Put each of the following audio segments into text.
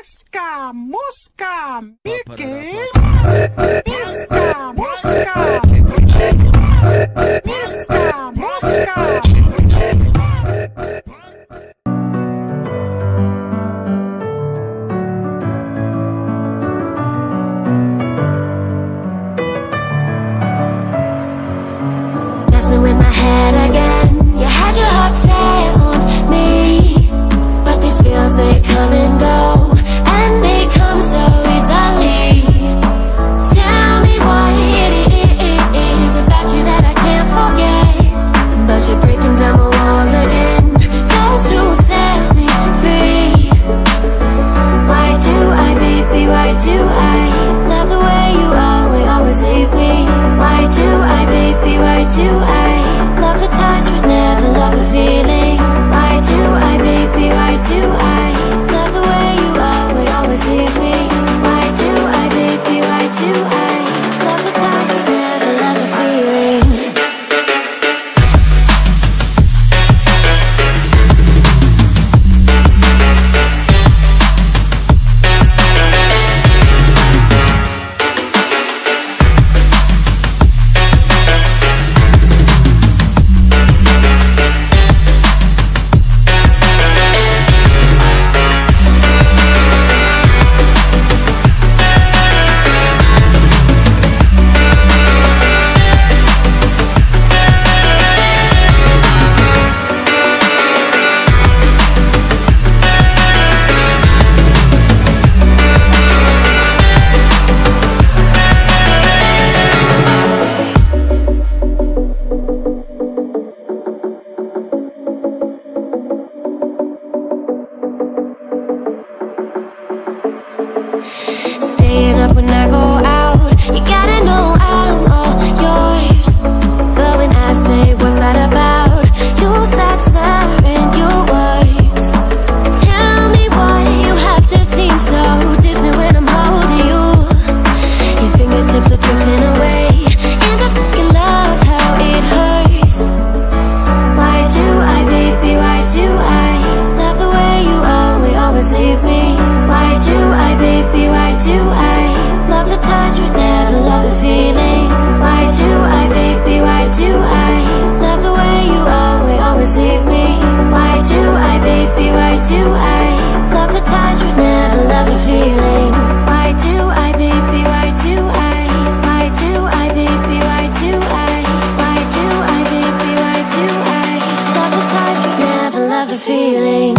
Miska, Muska, Mickey. Miska, Muska. Miska, Muska. Messing with my head again. You had your heart set on me, but these feels, they come and go, and they come so easily. Tell me what it is about you that I can't forget, but you're breaking down my walls again, just to set me free. Why do I, baby, why do I love the way you always leave me? Why do I, baby, why do I love the touch but never love the feeling? Why do I, baby, why do I love the way you always leave me? Why do I, baby, why do I love the touch but never love the feeling? Staying up when I go out, you gotta know I'm all yours. But when I say what's that about, you start slurring your words. Tell me why you have to seem so distant when I'm holding you. Your fingertips are drifting away, and I fucking love how it hurts. Why do I, baby, why do I love the way you always leave me? Why do I, baby, why do I love the touch but never love the feeling? Why do I, baby, why do I love the way you always leave me? Why do I, baby, why do I love the touch but never love the feeling? Why do I, baby, why do I? Why do I, baby, why do I? Why do I, baby, why do I love the touch but never love the feeling?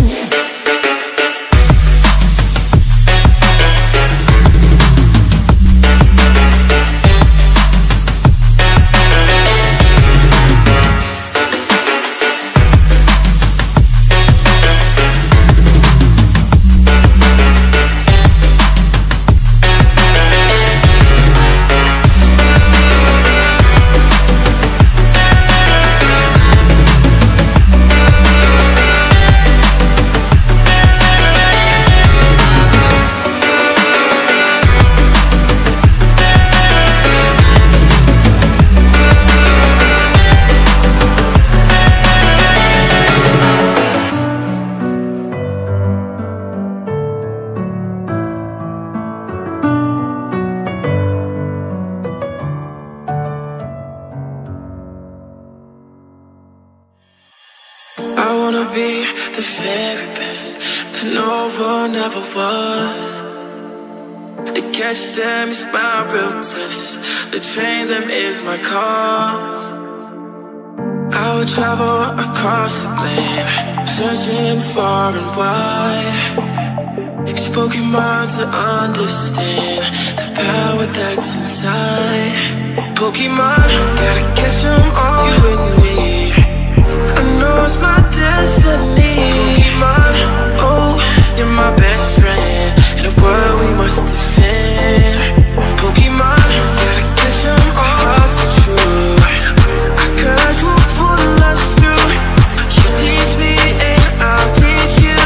I wanna be the very best that no one ever was. To catch them is my real test, to train them is my cause. I would travel across the land, searching far and wide, spoken mind to understand the power that's inside. Pokemon, gotta catch them all, you and me. I know it's my destiny. Pokemon, oh, you're my best friend in a world we must defend. Pokemon, gotta catch them all, so true. I courage will pull us through. You teach me and I'll teach you.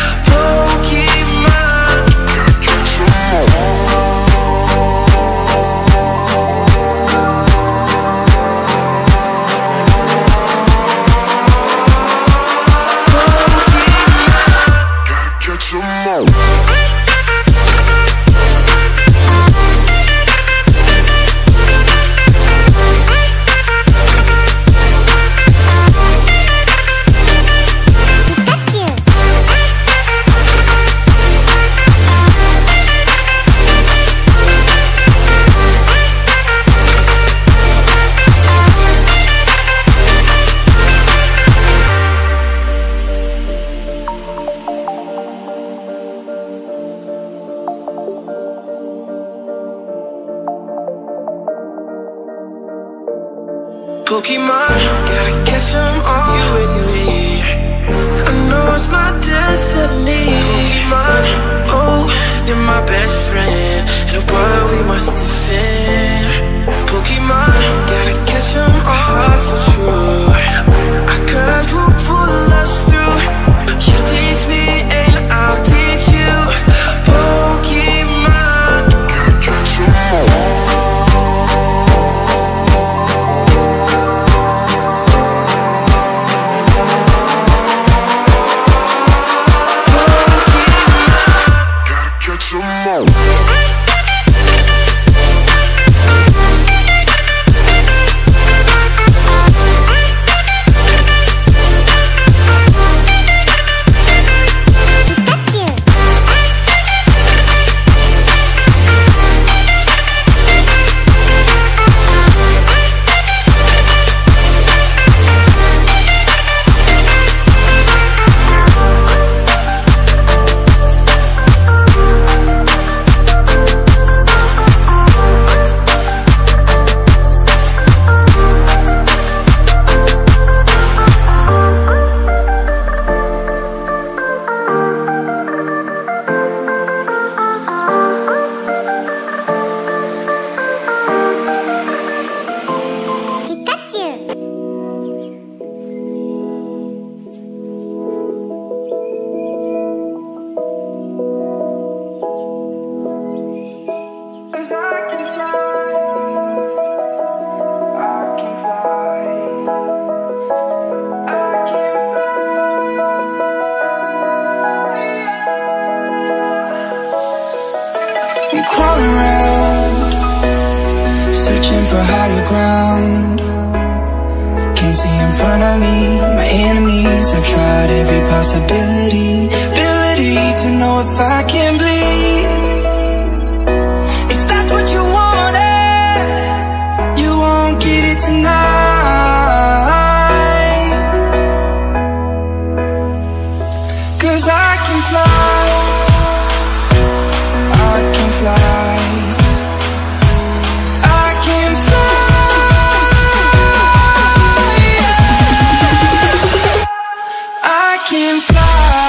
Pokemon, gotta catch them all. Catch 'em all. Pokemon, gotta catch 'em all, you and me. I know it's my destiny. Pokemon, oh, you're my best friend in a world we must defend. Pokemon, gotta catch 'em all, so true. Our courage will pull us through. You teach me and I'll teach you. Pokemon, gotta catch 'em all. I'm crawling around, searching for higher ground. Can't see in front of me, my enemies. I've tried every possibility, ability to know if I can bleed. If that's what you wanted, you won't get it tonight. 'Cause I can fly, I can fly, I can fly, yeah. I can fly.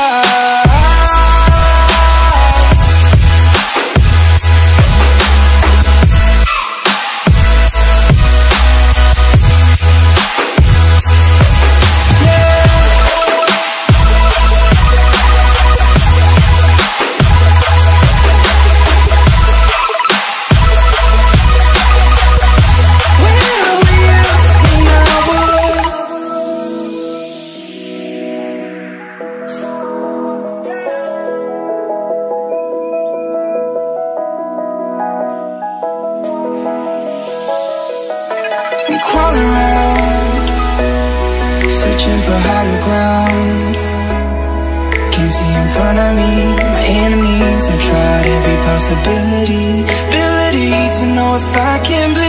I'm crawling around, searching for higher ground. Can't see in front of me, my enemies. I've tried every possibility, ability to know if I can bleed.